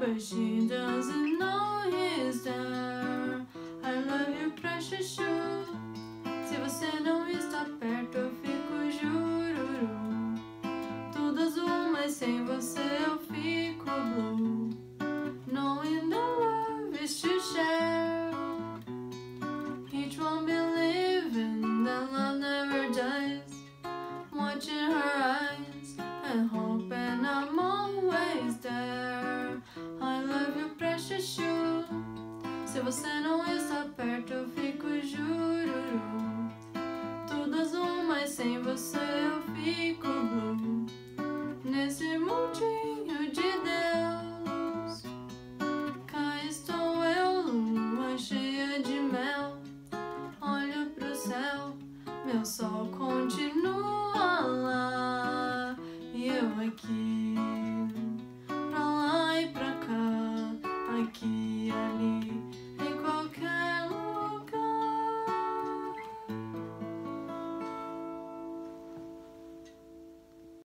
but she doesn't know he's there. I love you, precious you. Se você não está perto, eu fico jururu. Tudo azul, mas sem você eu fico blue. Knowing the love is to share. Each one believing that love never dies. Watching her eyes and hoping I'm always there. I love you, precious you. Se você não está